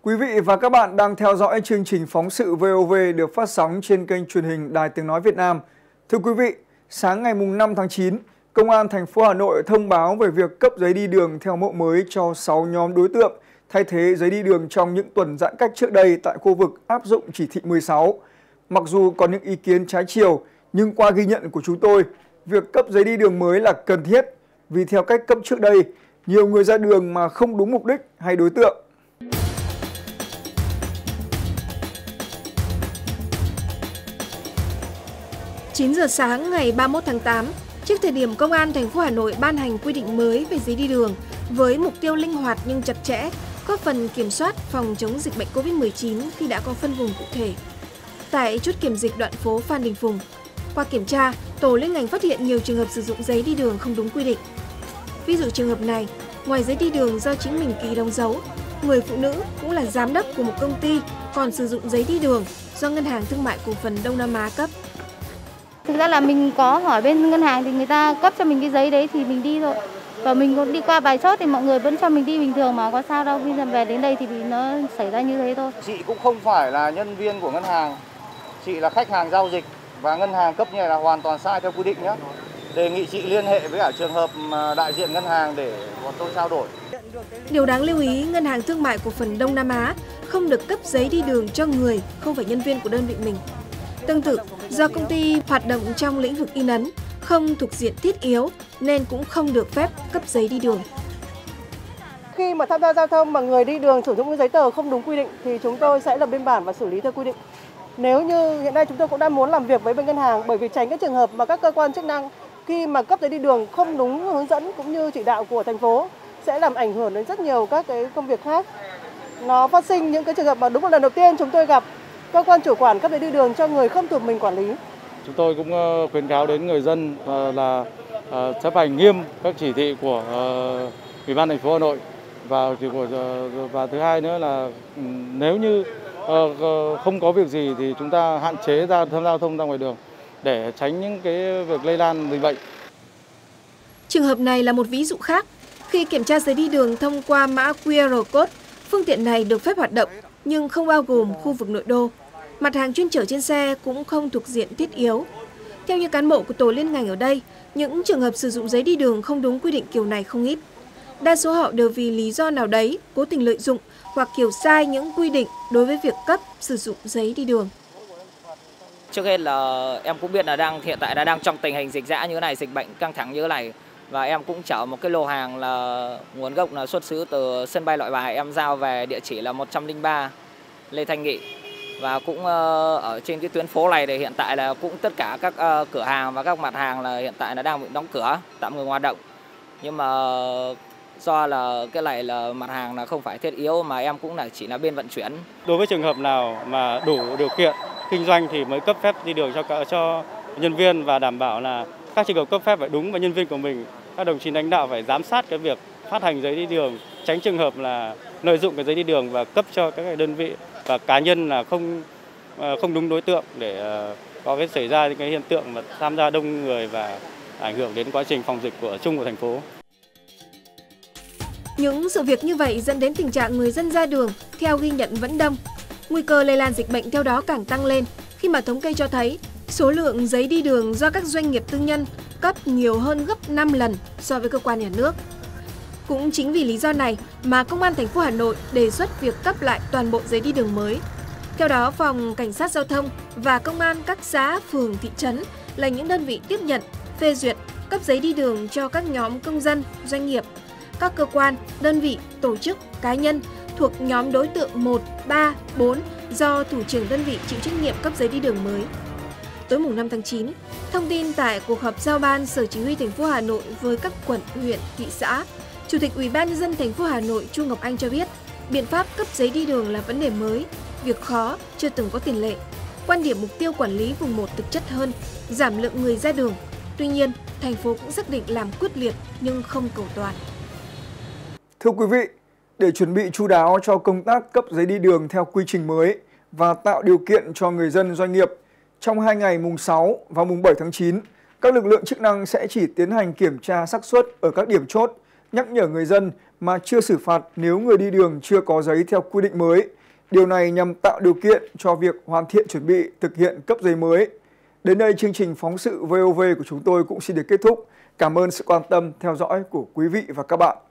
Quý vị và các bạn đang theo dõi chương trình phóng sự VOV được phát sóng trên kênh truyền hình Đài Tiếng Nói Việt Nam. Thưa quý vị, sáng ngày 5 tháng 9, Công an thành phố Hà Nội thông báo về việc cấp giấy đi đường theo mẫu mới cho 6 nhóm đối tượng thay thế giấy đi đường trong những tuần giãn cách trước đây tại khu vực áp dụng chỉ thị 16. Mặc dù có những ý kiến trái chiều, nhưng qua ghi nhận của chúng tôi, việc cấp giấy đi đường mới là cần thiết vì theo cách cấp trước đây, nhiều người ra đường mà không đúng mục đích hay đối tượng. Chín giờ sáng ngày 31 tháng 8, trước thời điểm Công an thành phố Hà Nội ban hành quy định mới về giấy đi đường với mục tiêu linh hoạt nhưng chặt chẽ, góp phần kiểm soát phòng chống dịch bệnh COVID-19 khi đã có phân vùng cụ thể. Tại chốt kiểm dịch đoạn phố Phan Đình Phùng, qua kiểm tra, tổ liên ngành phát hiện nhiều trường hợp sử dụng giấy đi đường không đúng quy định. Ví dụ trường hợp này, ngoài giấy đi đường do chính mình ký đóng dấu, người phụ nữ cũng là giám đốc của một công ty còn sử dụng giấy đi đường do Ngân hàng Thương mại Cổ phần Đông Nam Á cấp. Thực ra là mình có hỏi bên ngân hàng thì người ta cấp cho mình cái giấy đấy thì mình đi thôi. Và mình cũng đi qua bài chốt thì mọi người vẫn cho mình đi bình thường mà có sao đâu. Khi về đến đây thì nó xảy ra như thế thôi. Chị cũng không phải là nhân viên của ngân hàng. Chị là khách hàng giao dịch và ngân hàng cấp như này là hoàn toàn sai theo quy định nhé. Đề nghị chị liên hệ với cả trường hợp đại diện ngân hàng để bọn tôi trao đổi. Điều đáng lưu ý, Ngân hàng Thương mại Cổ phần Đông Nam Á không được cấp giấy đi đường cho người không phải nhân viên của đơn vị mình. Tương tự, do công ty hoạt động trong lĩnh vực in ấn, không thuộc diện thiết yếu nên cũng không được phép cấp giấy đi đường. Khi mà tham gia giao thông mà người đi đường sử dụng những giấy tờ không đúng quy định thì chúng tôi sẽ lập biên bản và xử lý theo quy định. Nếu như hiện nay chúng tôi cũng đang muốn làm việc với bên ngân hàng bởi vì tránh cái trường hợp mà các cơ quan chức năng khi mà cấp giấy đi đường không đúng hướng dẫn cũng như chỉ đạo của thành phố sẽ làm ảnh hưởng đến rất nhiều các cái công việc khác. Nó phát sinh những cái trường hợp mà đúng là lần đầu tiên chúng tôi gặp cơ quan chủ quản cấp giấy đi đường cho người không thuộc mình quản lý. Chúng tôi cũng khuyến cáo đến người dân là chấp hành nghiêm các chỉ thị của Ủy ban thành phố Hà Nội và thứ hai nữa là nếu như không có việc gì thì chúng ta hạn chế tham gia giao thông ra ngoài đường để tránh những cái việc lây lan dịch bệnh. Trường hợp này là một ví dụ khác. Khi kiểm tra giấy đi đường thông qua mã QR code, phương tiện này được phép hoạt động nhưng không bao gồm khu vực nội đô. Mặt hàng chuyên chở trên xe cũng không thuộc diện thiết yếu. Theo như cán bộ của tổ liên ngành ở đây, những trường hợp sử dụng giấy đi đường không đúng quy định kiểu này không ít. Đa số họ đều vì lý do nào đấy cố tình lợi dụng hoặc hiểu sai những quy định đối với việc cấp sử dụng giấy đi đường. Trước hết là em cũng biết là hiện tại đang trong tình hình dịch dã như thế này, dịch bệnh căng thẳng như thế này. Và em cũng chở một cái lô hàng là nguồn gốc là xuất xứ từ sân bay Nội Bài, em giao về địa chỉ là 103 Lê Thanh Nghị. Và cũng ở trên cái tuyến phố này thì hiện tại là cũng tất cả các cửa hàng và các mặt hàng là hiện tại là đang bị đóng cửa, tạm ngừng hoạt động. Nhưng mà do là cái này là mặt hàng là không phải thiết yếu mà em cũng là chỉ là bên vận chuyển. Đối với trường hợp nào mà đủ điều kiện kinh doanh thì mới cấp phép đi đường cho nhân viên và đảm bảo là các trường hợp cấp phép phải đúng và nhân viên của mình. Các đồng chí lãnh đạo phải giám sát cái việc phát hành giấy đi đường, tránh trường hợp là lợi dụng cái giấy đi đường và cấp cho các đơn vị và cá nhân là không đúng đối tượng để có cái xảy ra những cái hiện tượng mà tham gia đông người và ảnh hưởng đến quá trình phòng dịch của thành phố. Những sự việc như vậy dẫn đến tình trạng người dân ra đường theo ghi nhận vẫn đông. Nguy cơ lây lan dịch bệnh theo đó càng tăng lên khi mà thống kê cho thấy số lượng giấy đi đường do các doanh nghiệp tư nhân cấp nhiều hơn gấp 5 lần so với cơ quan nhà nước. Cũng chính vì lý do này mà Công an thành phố Hà Nội đề xuất việc cấp lại toàn bộ giấy đi đường mới. Theo đó, Phòng Cảnh sát Giao thông và Công an các xã, phường, thị trấn là những đơn vị tiếp nhận, phê duyệt, cấp giấy đi đường cho các nhóm công dân, doanh nghiệp, các cơ quan, đơn vị, tổ chức, cá nhân thuộc nhóm đối tượng 1, 3, 4 do thủ trưởng đơn vị chịu trách nhiệm cấp giấy đi đường mới. Tối mùng 5 tháng 9, thông tin tại cuộc họp giao ban Sở Chỉ huy thành phố Hà Nội với các quận, huyện, thị xã, Chủ tịch Ủy ban nhân dân thành phố Hà Nội Chu Ngọc Anh cho biết, biện pháp cấp giấy đi đường là vấn đề mới, việc khó chưa từng có tiền lệ. Quan điểm mục tiêu quản lý vùng 1 thực chất hơn, giảm lượng người ra đường. Tuy nhiên, thành phố cũng xác định làm quyết liệt nhưng không cầu toàn. Thưa quý vị, để chuẩn bị chu đáo cho công tác cấp giấy đi đường theo quy trình mới và tạo điều kiện cho người dân doanh nghiệp, trong 2 ngày mùng 6 và mùng 7 tháng 9, các lực lượng chức năng sẽ chỉ tiến hành kiểm tra xác suất ở các điểm chốt nhắc nhở người dân mà chưa xử phạt nếu người đi đường chưa có giấy theo quy định mới. Điều này nhằm tạo điều kiện cho việc hoàn thiện chuẩn bị thực hiện cấp giấy mới. Đến đây chương trình phóng sự VOV của chúng tôi cũng xin được kết thúc. Cảm ơn sự quan tâm theo dõi của quý vị và các bạn.